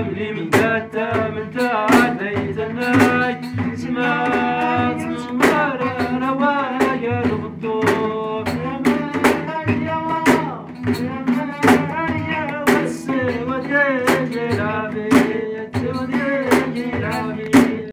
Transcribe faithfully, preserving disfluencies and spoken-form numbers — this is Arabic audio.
ملي من تاتا من تاتا يتناي سمعت نوارا روايا الغدور يا والسواد يا جلابي